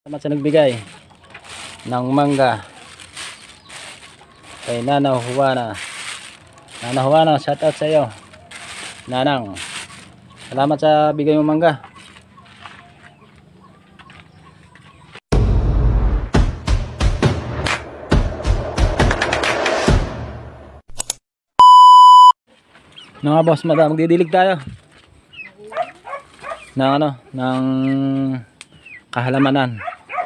Salamat sa nagbigay ng mangga kay Nana Juana. Nana Juana, shout out sa iyo. Nanang, salamat sa bigay mong mangga. Mga boss, madam, magdidilig tayo ng ng kahalamanan.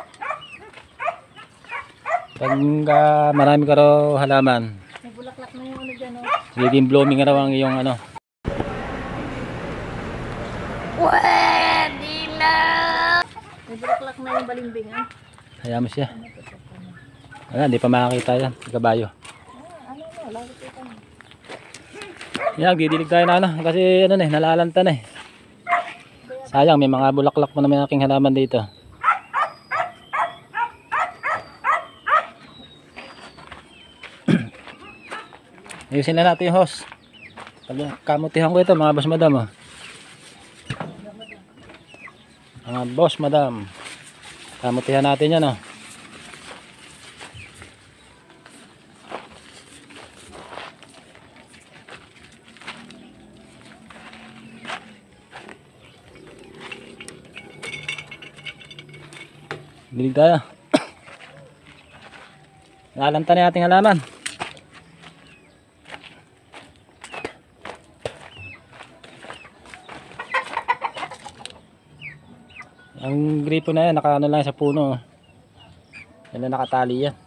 Pag marami ka raw halaman, may bulaklak na yung dyan, magiging blooming raw ang iyong Pwede na! May bulaklak na yung balimbing, Hayaan mo siya. Wala, hindi pa makakita yan, kabayo. Lagi ito. Yan, didilig tayo na kasi nalalanta na eh. Sayang, may mga bulaklak pa naman aking halaman dito. Ayusin na natin yung hose. Kamutihan ko ito mga boss madam. Mga boss madam, kamutihan natin yan. Dilig tayo. Nalanta na ating halaman. Ang gripo na yan, nakaano lang sa puno. Yan na nakatali yan.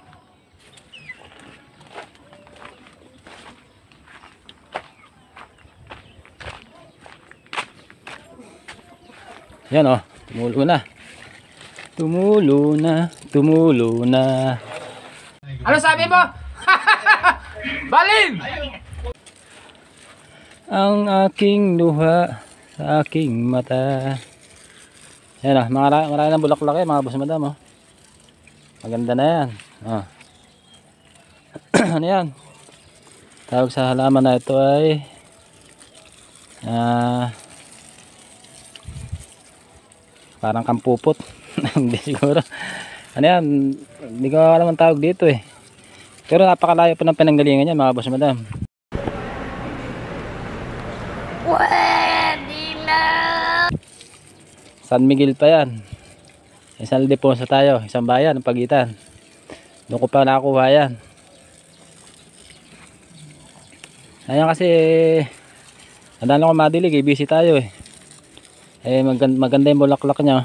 Yan tumulo na. Tumulo na, tumulo na. Ano sabi mo? Balin! Ang aking luha sa aking mata. Yan marami ng bulaklak mga boss madam. Maganda na yan. Ano yan? Tawag sa halaman na ito ay parang kampupot. Hindi siguro. Ano yan? Hindi ko alam ang tawag dito eh. Pero napakalayo pa ng pinanggalingan niya mga boss madam. Pwede na! San Miguel pa yan. Isang deponsa tayo. Isang bayan ang pagitan. Doon ko pa nakakuha yan. Ayan kasi nadaan ko madilig eh. Busy tayo eh. Maganda yung bulaklak niya.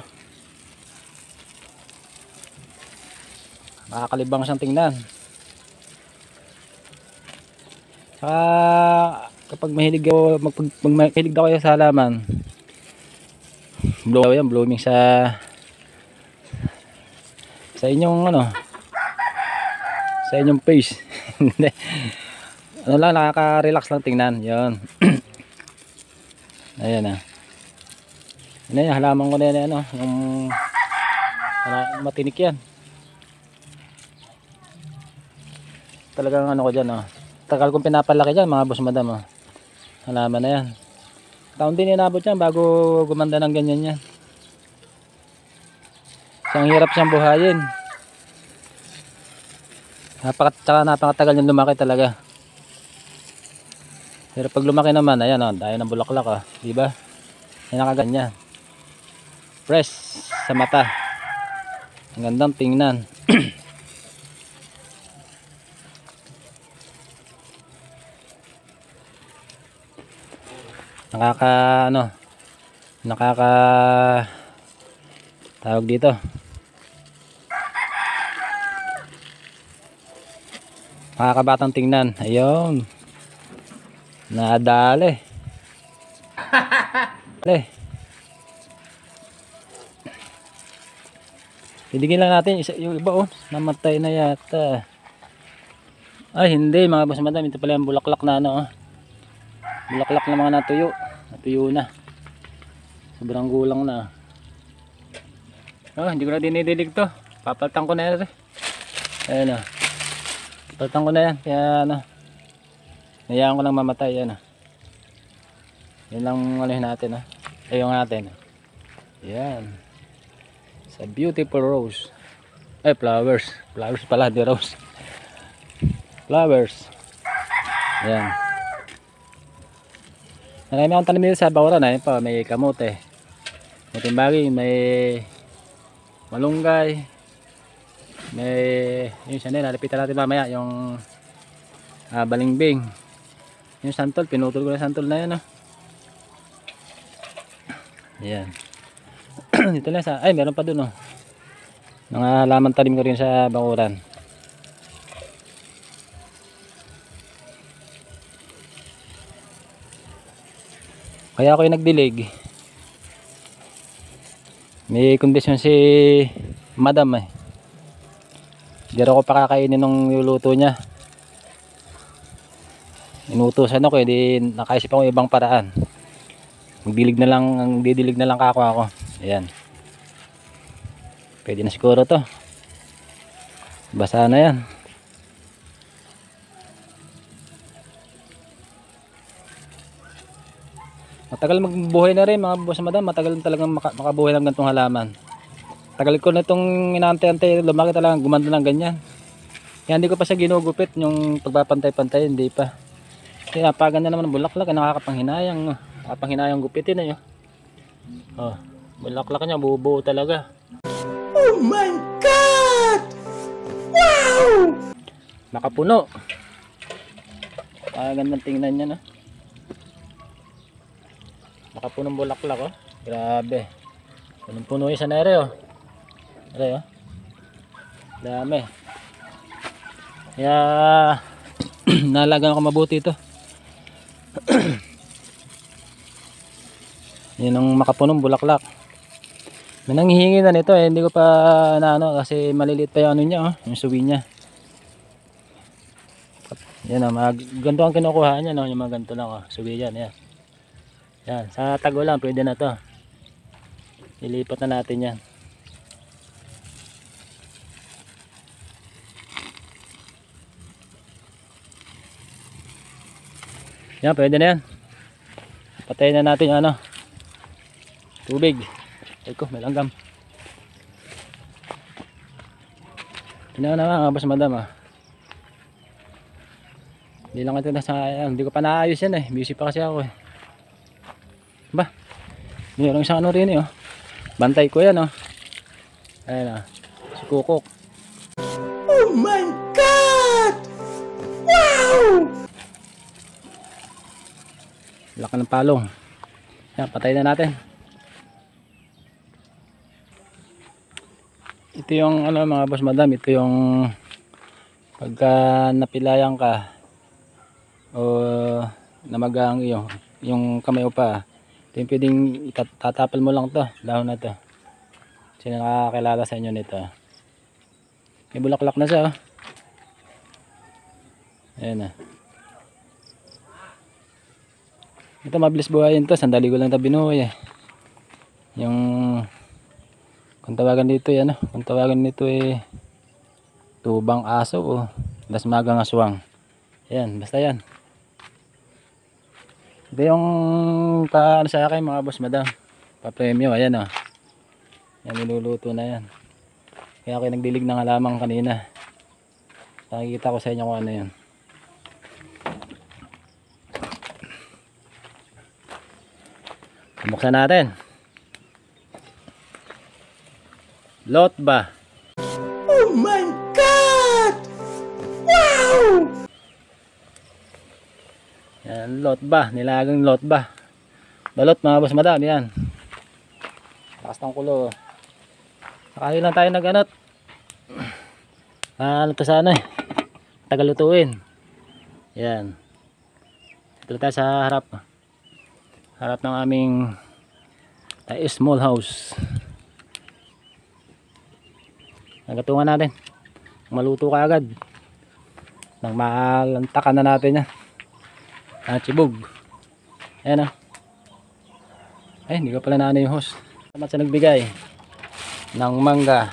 Makakalibang siyang tingnan. Saka kapag mahilig daw kayo sa halaman, blooming sa inyong sa inyong face. Nakaka-relax lang tingnan. Yun. Ayan Yan yung halaman ko na yan yung matinik yan. Talagang ko dyan tagal kong pinapalaki dyan mga boss madam halaman na yan. Taon din inabot yan bago gumanda ng ganyan yan. Siyang hirap siyang buhayin. Napakatagal yung lumaki talaga. Pero pag lumaki naman ayan dahil ng bulaklak diba? Yan nakaganyan. Fresh sa mata. Ang gandang tingnan. Tawag dito. Nakakabatang tingnan. Ayun. Nadali. Titigil lang natin yung iba namatay na yata. Ay hindi mga boss madam, ito pala yung bulaklak na bulaklak na mga natuyo na. Sobrang gulang na. Hindi ko na dinidilig to. Papaltan ko na yan. Ayan papaltan ko na yan. Kaya hayaan ko lang mamatay. Yan lang natin. Ayun natin. Yan. Sa beautiful rose. Ay, flowers. Flowers pala, di rose. Flowers. Ayan. Marami akong tanim dito sa bakuran. Ayun pa, may kamote. May timbagi, may malunggay. May, yun siya nila. Lapitan natin mamaya yung balingbing. Yung santol, pinutol ko na santol na yan. Ayan. Dito na sa, ay meron pa dun mga laman tanim ko rin sa bakuran. Kaya ako yung nagdilig. May kondisyon si madam eh. Hindi ako pakakainin nung niluluto niya. Inutusan ako eh, di nakaisip ako ibang paraan. Magdilig na lang, didilig na lang ako. Ayan. Pwede na siguro to. Basa na yan. Matagal magbuhay na rin mga boss madam. Matagal talagang makabuhay ng gantong halaman. Tagal ko na itong inaantay-antay. Lumaki talagang gumanda ng ganyan. Kaya hindi ko pa siya ginugupit. Yung pagpapantay-pantay hindi pa. Kasi napaganda naman ng bulaklak. Nakakapanghinayang. Nakakapanghinayang gupitin na yun. Oh, bulaklak niya bubuo talaga. Oh my God! Wow! Nakapuno. Gandang tingnan niya nakapunong bulaklak grabe. Punong-puno yung sanere dami. Kaya nalagaan ko mabuti ito. Yun ang makapunong bulaklak. May nanghihingi na nito hindi ko pa kasi maliliit pa yung niya yung suwi niya. Yan ganito ang kinukuha niya yung mga ganito lang suwi yan. Yan, sa tago lang pwede na to. Ilipat na natin yan. Yan, pwede na yan. Patayin na natin yung tubig. Ay ko, may langgam. Tingnan na boss madam Hindi lang ito hindi ko pa naayos yan busy pa kasi ako Ba, mayroong isang rin bantay ko yan ayan si Kukok. Oh my God! Wow! Laki ng palong. Yan, patay na natin. Ito yung mga boss madam, ito yung pagka napilayan ka o namagang yung kamay mo pa, ito yung pwedeng tatapal mo lang to, dahon na to. Sino nakakilala sa inyo nito? May bulaklak na siya ayan ito mabilis buhayin to, sandali ko lang ito binuhay yung kung tawagan dito kung tawagan nito tubang aso o dasmagang aswang. Ayan, basta yan. Ito yung paano sa akin mga boss madam. Pa-premyo, ayan yan, niluluto na yan. Kaya ako nagdilig ng halaman kanina. Nakikita ko sa inyo kung ano yan. Buksan natin. Lot ba? Oh my God! Wow! Yan, lot ba? Nilagang lot ba? Balot mga boss madam, yan. Lakas ng kulo. Nakain lang tayo nag-anot. Ano to sana tagal lutuin. Yan. Ito tayo sa harap. Harap ng aming small house. Nagatungan natin. Maluto ka agad. Nang malantakan na natin yan. Chibog. Ayan ay, hindi ko pala naano yung host. Salamat sa nagbigay ng mangga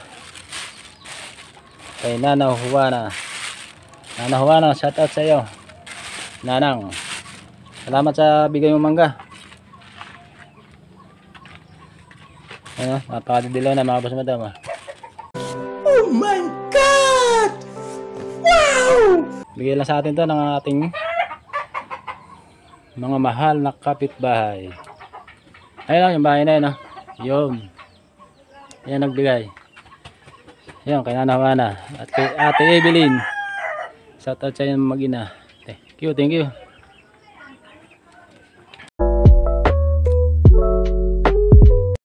kay Nana Juana. Nana Juana, shout out sa iyo. Nanang. Salamat sa bigay mo mangga. Ano, napakadidilaw na mga boss madam. Ah. Oh my God! Wow! Bigay lang sa atin to ng ating mga mahal na kapitbahay. Ayun lang yung bahay na yun. Oh. Yun. Yan nagbigay. Yan, kay Nana Juana at kay Ate Evelyn. Shout out sa inyo mag-ina. Thank you, thank you.